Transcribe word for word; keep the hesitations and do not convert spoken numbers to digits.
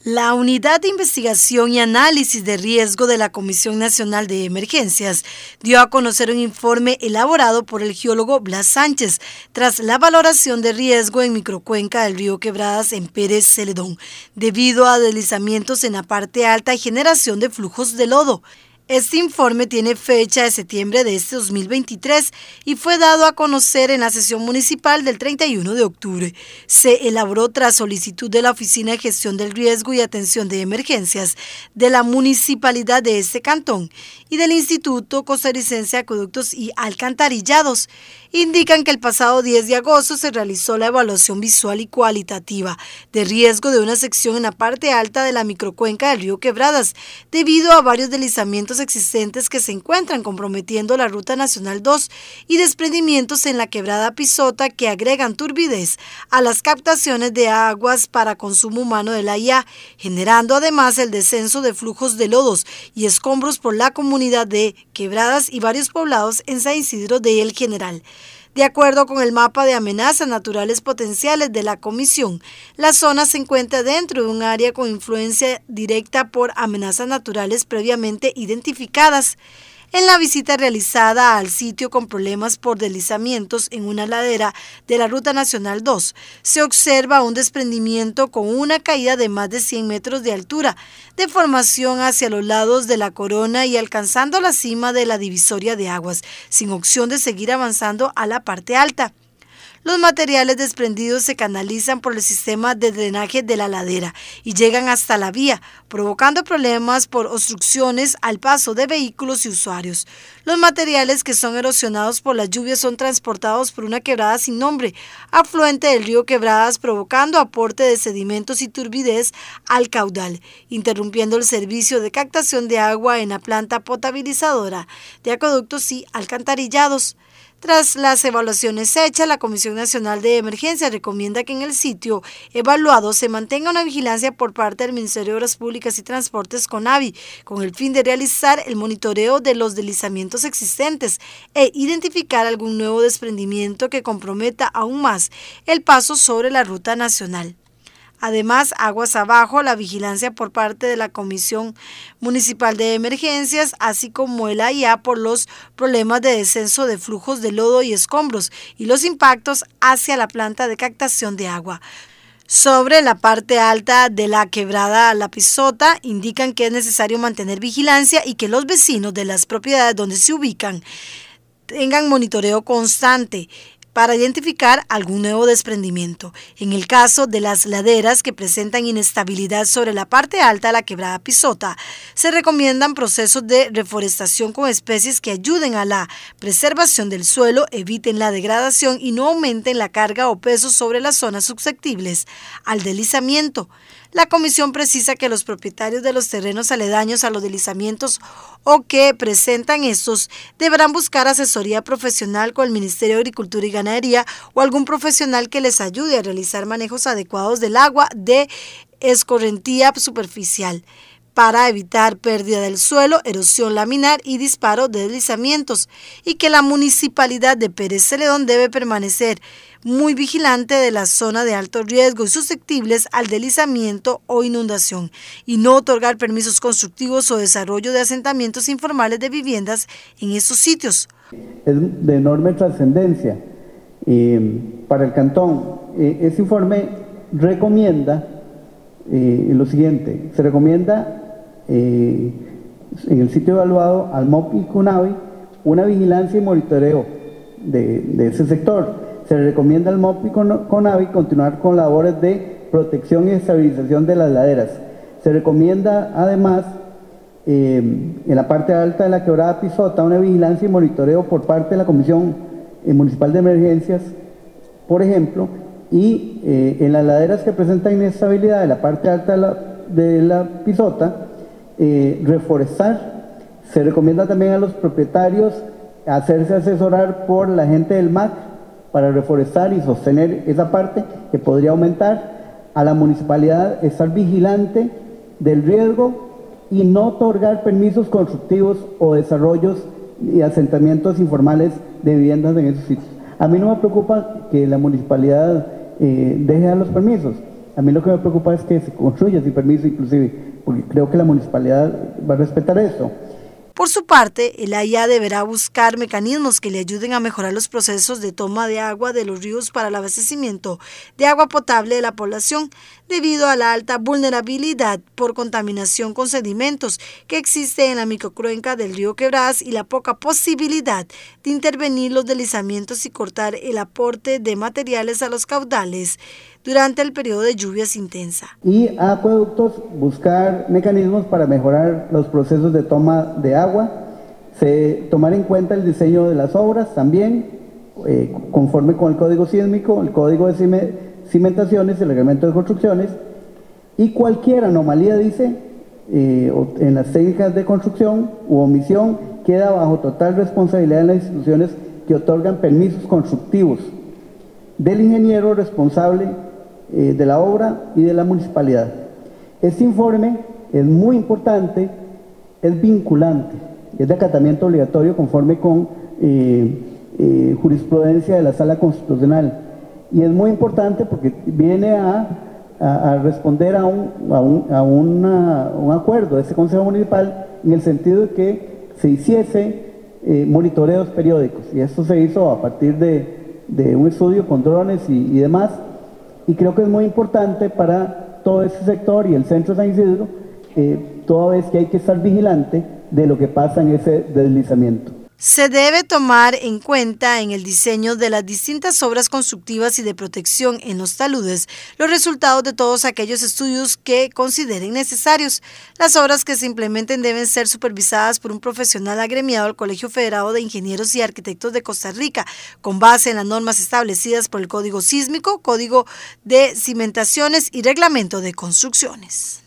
La Unidad de Investigación y Análisis de Riesgo de la Comisión Nacional de Emergencias dio a conocer un informe elaborado por el geólogo Blas Sánchez tras la valoración de riesgo en microcuenca del río Quebradas en Pérez Celedón, debido a deslizamientos en la parte alta y generación de flujos de lodo. Este informe tiene fecha de septiembre de este dos mil veintitrés y fue dado a conocer en la sesión municipal del treinta y uno de octubre. Se elaboró tras solicitud de la Oficina de Gestión del Riesgo y Atención de Emergencias de la municipalidad de este cantón y del Instituto Costarricense de Acueductos y Alcantarillados. Indican que el pasado diez de agosto se realizó la evaluación visual y cualitativa de riesgo de una sección en la parte alta de la microcuenca del río Quebradas, debido a varios deslizamientos existentes que se encuentran comprometiendo la Ruta Nacional dos y desprendimientos en la quebrada Pisota que agregan turbidez a las captaciones de aguas para consumo humano de la I A, generando además el descenso de flujos de lodos y escombros por la comunidad de Quebradas y varios poblados en San Isidro de El General. De acuerdo con el mapa de amenazas naturales potenciales de la Comisión, la zona se encuentra dentro de un área con influencia directa por amenazas naturales previamente identificadas. En la visita realizada al sitio con problemas por deslizamientos en una ladera de la Ruta Nacional dos, se observa un desprendimiento con una caída de más de cien metros de altura, de formación hacia los lados de la corona y alcanzando la cima de la divisoria de aguas, sin opción de seguir avanzando a la parte alta. Los materiales desprendidos se canalizan por el sistema de drenaje de la ladera y llegan hasta la vía, provocando problemas por obstrucciones al paso de vehículos y usuarios. Los materiales que son erosionados por las lluvias son transportados por una quebrada sin nombre, afluente del río Quebradas, provocando aporte de sedimentos y turbidez al caudal, interrumpiendo el servicio de captación de agua en la planta potabilizadora de acueductos y alcantarillados. Tras las evaluaciones hechas, la Comisión Nacional de Emergencias recomienda que en el sitio evaluado se mantenga una vigilancia por parte del Ministerio de Obras Públicas y Transportes CONAVI, con el fin de realizar el monitoreo de los deslizamientos existentes e identificar algún nuevo desprendimiento que comprometa aún más el paso sobre la ruta nacional. Además, aguas abajo, la vigilancia por parte de la Comisión Municipal de Emergencias, así como el A I A por los problemas de descenso de flujos de lodo y escombros y los impactos hacia la planta de captación de agua. Sobre la parte alta de la quebrada La Pisota, indican que es necesario mantener vigilancia y que los vecinos de las propiedades donde se ubican tengan monitoreo constante para identificar algún nuevo desprendimiento. En el caso de las laderas que presentan inestabilidad sobre la parte alta de la quebrada Pisota, se recomiendan procesos de reforestación con especies que ayuden a la preservación del suelo, eviten la degradación y no aumenten la carga o peso sobre las zonas susceptibles al deslizamiento. La comisión precisa que los propietarios de los terrenos aledaños a los deslizamientos o que presentan estos deberán buscar asesoría profesional con el Ministerio de Agricultura y Ganadería o algún profesional que les ayude a realizar manejos adecuados del agua de escorrentía superficial para evitar pérdida del suelo, erosión laminar y disparo de deslizamientos, y que la municipalidad de Pérez Celedón debe permanecer muy vigilante de la zona de alto riesgo y susceptibles al deslizamiento o inundación, y no otorgar permisos constructivos o desarrollo de asentamientos informales de viviendas en estos sitios. Es de enorme trascendencia eh, para el cantón. Eh, este informe recomienda eh, lo siguiente: se recomienda eh, en el sitio evaluado al M O P y CONAVI una vigilancia y monitoreo de, de ese sector. Se recomienda al M O P y CONAVI continuar con labores de protección y estabilización de las laderas. Se recomienda además eh, en la parte alta de la quebrada Pisota una vigilancia y monitoreo por parte de la Comisión eh, Municipal de Emergencias, por ejemplo, y eh, en las laderas que presentan inestabilidad de la parte alta de la, de la Pisota, eh, reforestar. Se recomienda también a los propietarios hacerse asesorar por la gente del M A C para reforestar y sostener esa parte que podría aumentar. A la municipalidad estar vigilante del riesgo y no otorgar permisos constructivos o desarrollos y asentamientos informales de viviendas en esos sitios. A mí no me preocupa que la municipalidad eh, deje dar los permisos. A mí lo que me preocupa es que se construya sin permiso inclusive, porque creo que la municipalidad va a respetar eso. Por su parte, el A I A deberá buscar mecanismos que le ayuden a mejorar los procesos de toma de agua de los ríos para el abastecimiento de agua potable de la población, debido a la alta vulnerabilidad por contaminación con sedimentos que existe en la microcuenca del río Quebradas y la poca posibilidad de intervenir los deslizamientos y cortar el aporte de materiales a los caudales durante el periodo de lluvias intensa. Y a acueductos, buscar mecanismos para mejorar los procesos de toma de agua, se, tomar en cuenta el diseño de las obras también, eh, conforme con el Código Sísmico, el Código de Cime, Cimentaciones, el Reglamento de Construcciones, y cualquier anomalía, dice, eh, en las técnicas de construcción u omisión, queda bajo total responsabilidad de las instituciones que otorgan permisos constructivos, del ingeniero responsable eh, de la obra y de la municipalidad. Este informe es muy importante, es vinculante, es de acatamiento obligatorio conforme con eh, eh, jurisprudencia de la Sala Constitucional, y es muy importante porque viene a, a, a responder a, un, a, un, a una, un acuerdo de este Consejo Municipal en el sentido de que se hiciese eh, monitoreos periódicos, y esto se hizo a partir de, de un estudio con drones y, y demás, y creo que es muy importante para todo ese sector y el centro de San Isidro, eh, toda vez que hay que estar vigilante de lo que pasa en ese deslizamiento. Se debe tomar en cuenta en el diseño de las distintas obras constructivas y de protección en los taludes los resultados de todos aquellos estudios que consideren necesarios. Las obras que se implementen deben ser supervisadas por un profesional agremiado al Colegio Federado de Ingenieros y Arquitectos de Costa Rica, con base en las normas establecidas por el Código Sísmico, Código de Cimentaciones y Reglamento de Construcciones.